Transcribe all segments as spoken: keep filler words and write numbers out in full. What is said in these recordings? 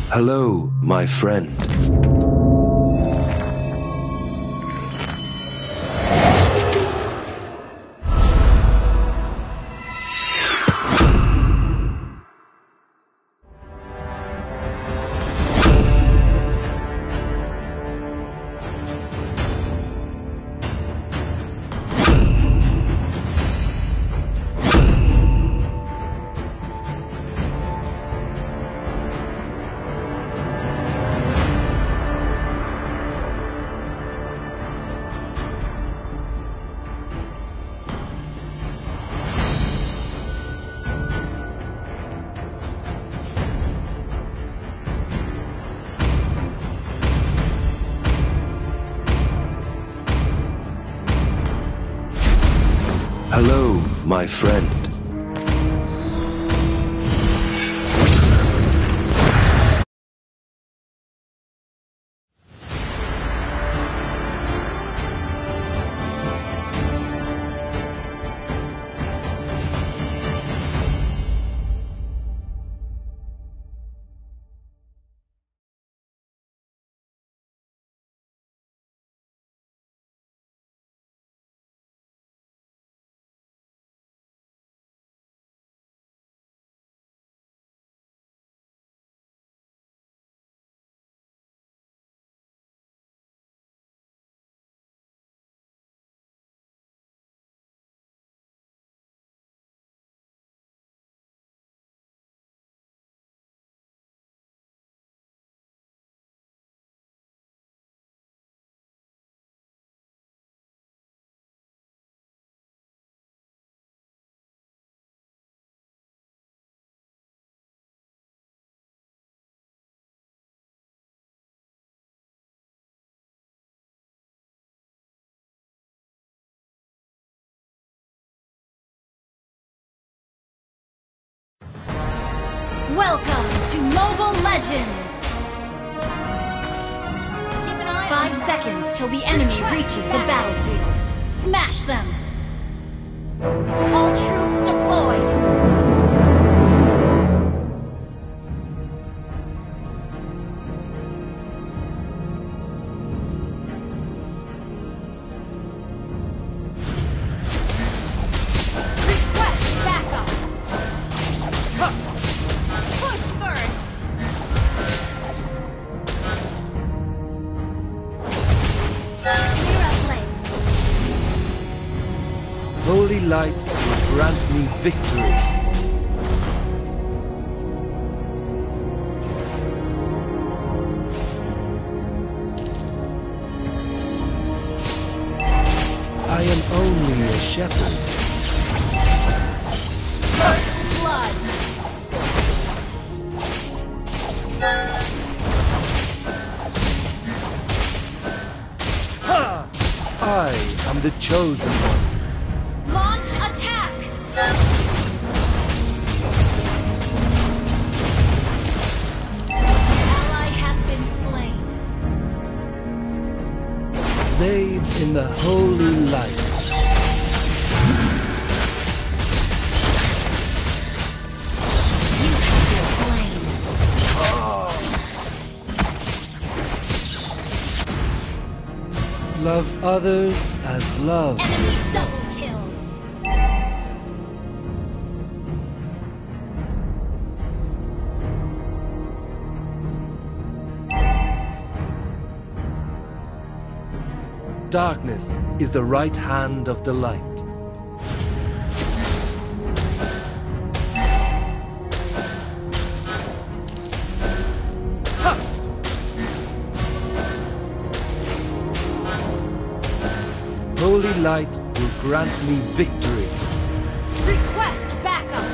Hello, my friend. Hello, my friend. Welcome to Mobile Legends! Keep an eye Five seconds till the enemy reaches the battlefield. Smash them! All troops deployed! Holy light will grant me victory. I am only a shepherd. First blood. Ha! I am the chosen one. Launch attack! Ally has been slain. Bathe in the holy light. You have been slain. Love others as love. Enemy double kill. Darkness is the right hand of the light. Ha! Holy light will grant me victory. Request backup.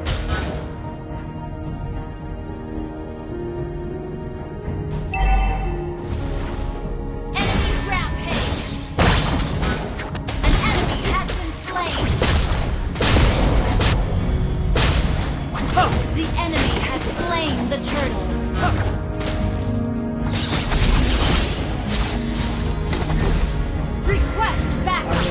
The enemy has slain the turtle. Request backup.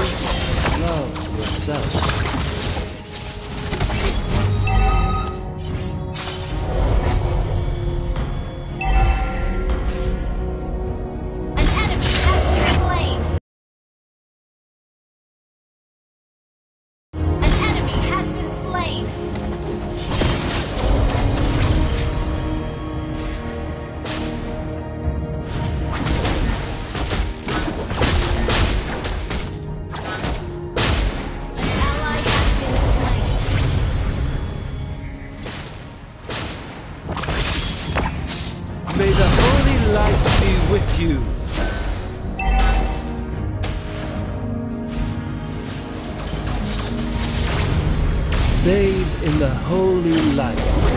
love yourself. May the holy light be with you. Bathe in the holy light.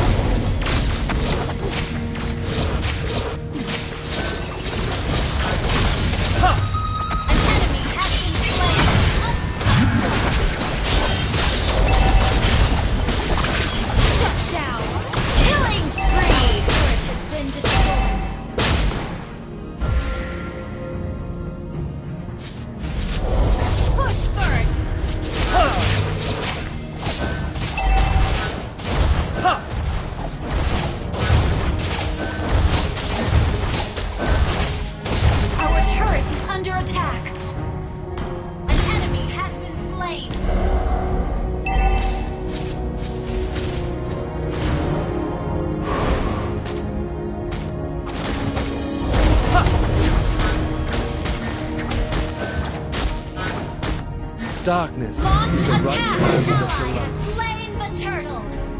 Darkness. Launch is the attack! right An element of ally the has light. slain the turtle!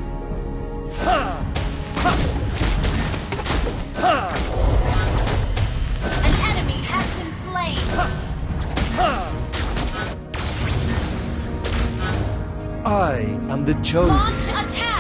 An enemy has been slain! I am the chosen. Launch attack!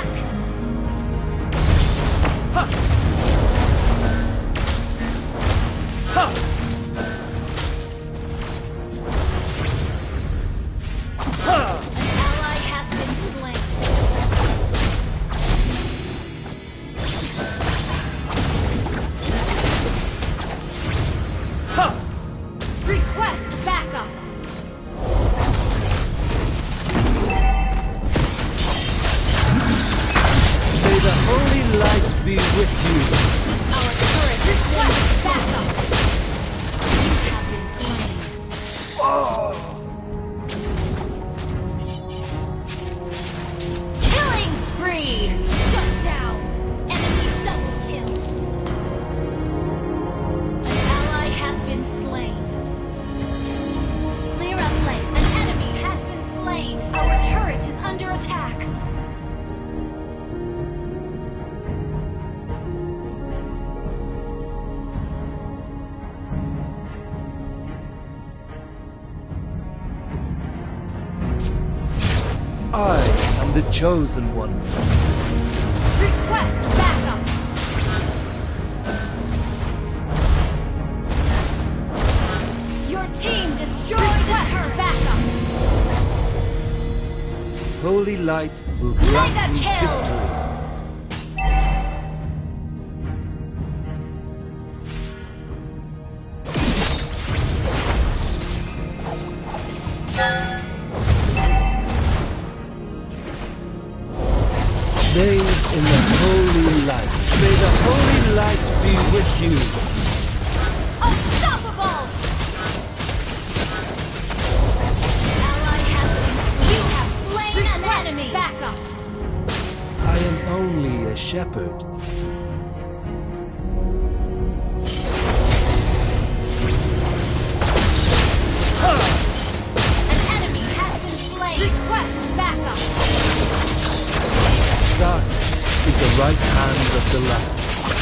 Be with you. Our turret requests backup. You have been slain. Oh. Killing spree. Shut down. Enemy double kill. An ally has been slain. Clear up lane. An enemy has been slain. Our turret is under attack. I am the chosen one. Request backup. Your team destroyed the turret. Backup. Holy light will grant Mega me kill. victory. Bathe in the holy light. May the holy light be with you. Unstoppable! Ally has been. You have slain an enemy. Backup. I am only a shepherd. An enemy has been slain. Request backup. Darkness is the right hand of the light.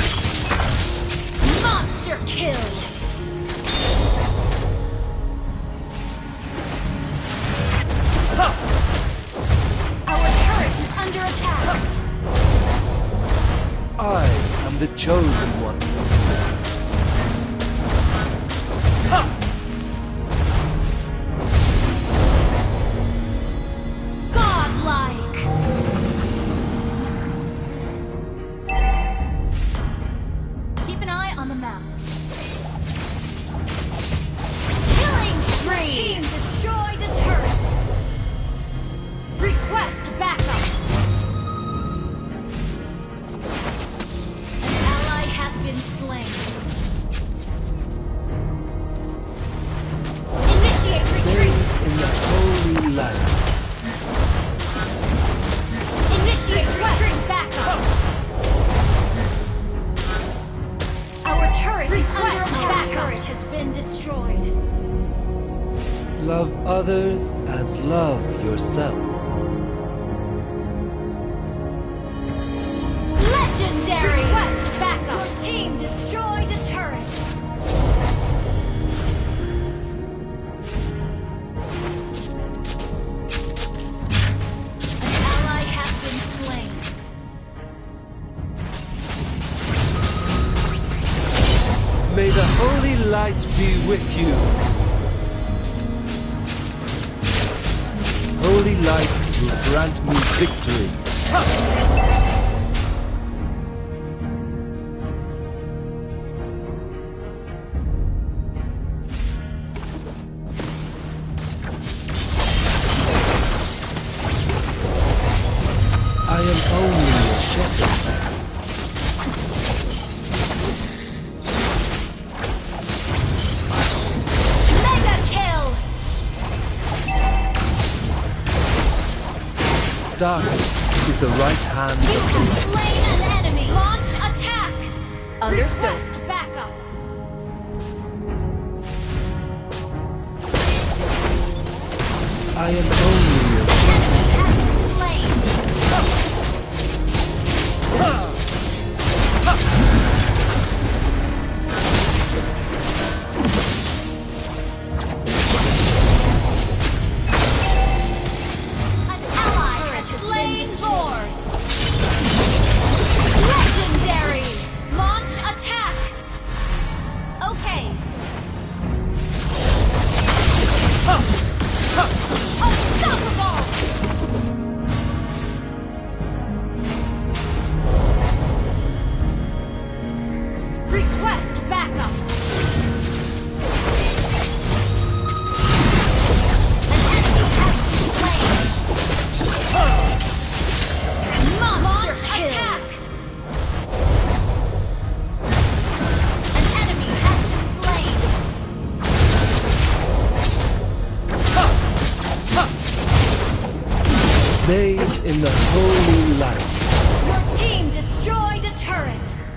Monster kill. Our turret is under attack. I am the chosen one. Godlike. Keep an eye on the map. Killing spree. Team destroyed a turret. others as love yourself. Legendary! Request backup! Your team destroyed a turret! An ally has been slain. May the holy light be with you. Holy light will grant me victory. Ha! I am only a shepherd. Mega kill! Darkness is the right hand You of have slain an enemy! Launch attack! Understood. Request backup! I am only a Enemy has been slain! An ally has slain Lord! Legendary! Launch attack! Okay. Unstoppable! Request backup! An enemy has been slain! Monster attack! An enemy has been slain! bathed in the holy light. Your team destroyed a turret!